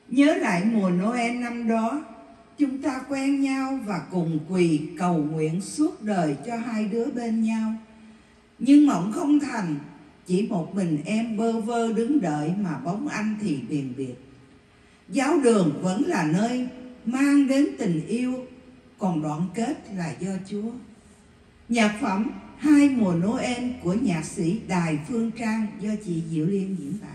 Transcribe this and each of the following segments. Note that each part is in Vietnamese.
Nhớ lại mùa Noel năm đó, chúng ta quen nhau và cùng quỳ cầu nguyện suốt đời cho hai đứa bên nhau. Nhưng mộng không thành, chỉ một mình em bơ vơ đứng đợi mà bóng anh thì biền biệt. Giáo đường vẫn là nơi mang đến tình yêu, còn đoạn kết là do Chúa. Nhạc phẩm Hai mùa Noel của nhạc sĩ Đài Phương Trang do chị Diệu Liên diễn tả.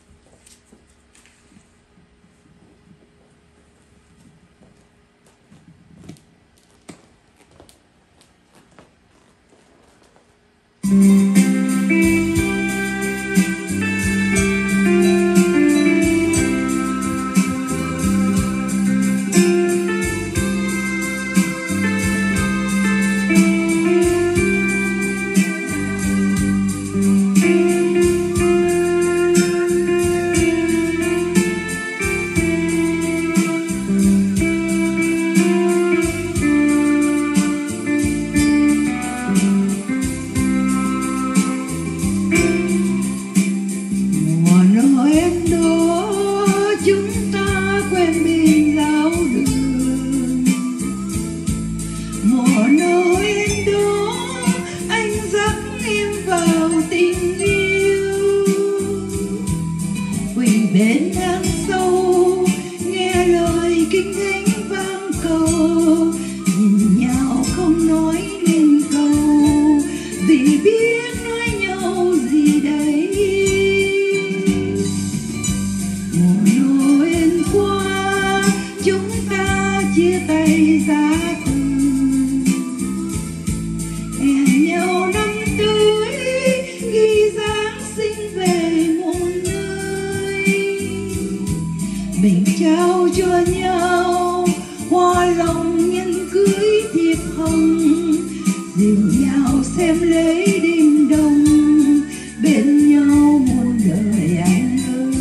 Bên hang sâu nghe lời kinh thánh vang cầu, nhìn nhau không nói nên câu, vì biết nói nhau gì đây. Mùa Noel qua chúng ta chia tay giá từ, hẹn nhau năm tới ghi Giáng sinh về muôn nơi. Mình trao cho nhau hoa lòng nhân cưới thiệp hồng, dìu nhau xem lễ đêm đông, bên nhau muôn đời anh ơi.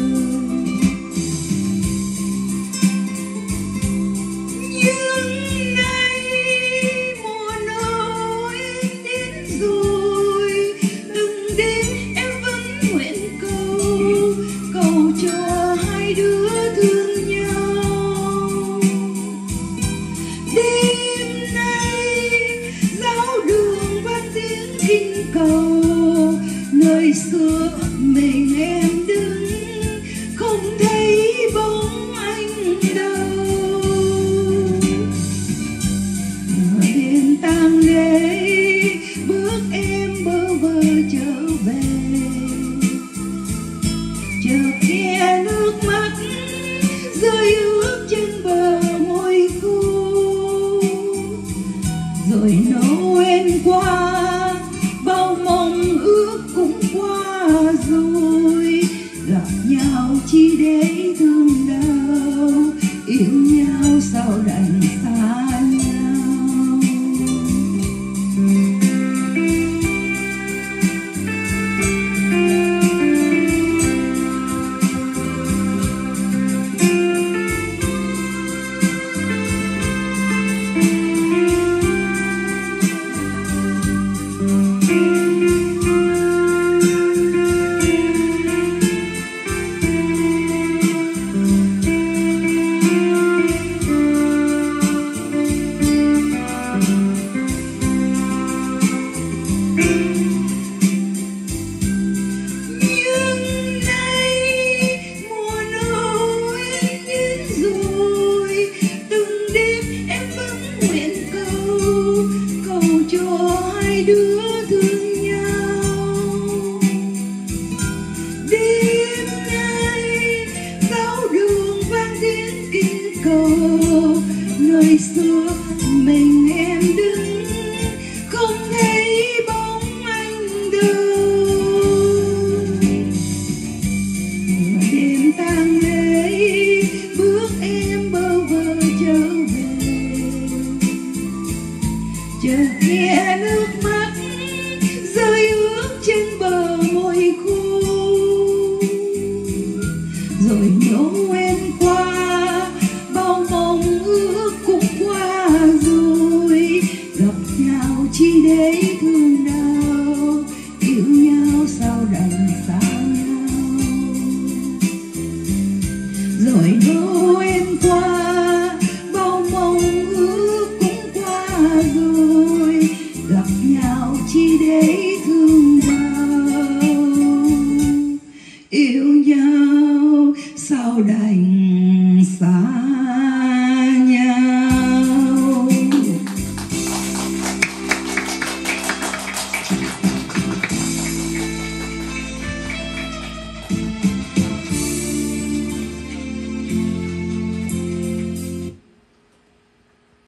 Nhưng nay mùa Noel đến rồi, từng đêm em vẫn nguyện cầu, cầu cho hai đứa thương nhau. Đêm nay giáo đường vang tiếng kinh cầu, nơi xưa mình em đứng không thấy bóng anh đâu. Nửa đêm tang lễ bước em bơ vơ trở về, chợt nghe nước mắt rơi ướt trên bờ môi khô. Rồi Noel qua bao mong ước cũng qua rồi, gặp nhau chỉ để thương đau, yêu nhau sao đành xa nhau. Nơi xưa mình em đứng không thấy bóng anh đâu. Đêm tang lễ bước em bơ vơ trở về, chợt nghe nước mắt rơi ướt trên bờ môi khô. Rồi Noel qua bao mong ước cũng qua rồi, gặp nhau chỉ để thương đau, yêu nhau sao đành xa nhau. rồi Noel qua, bao mong ước cũng qua rồi, gặp nhau chỉ để thương đau, yêu nhau sao đại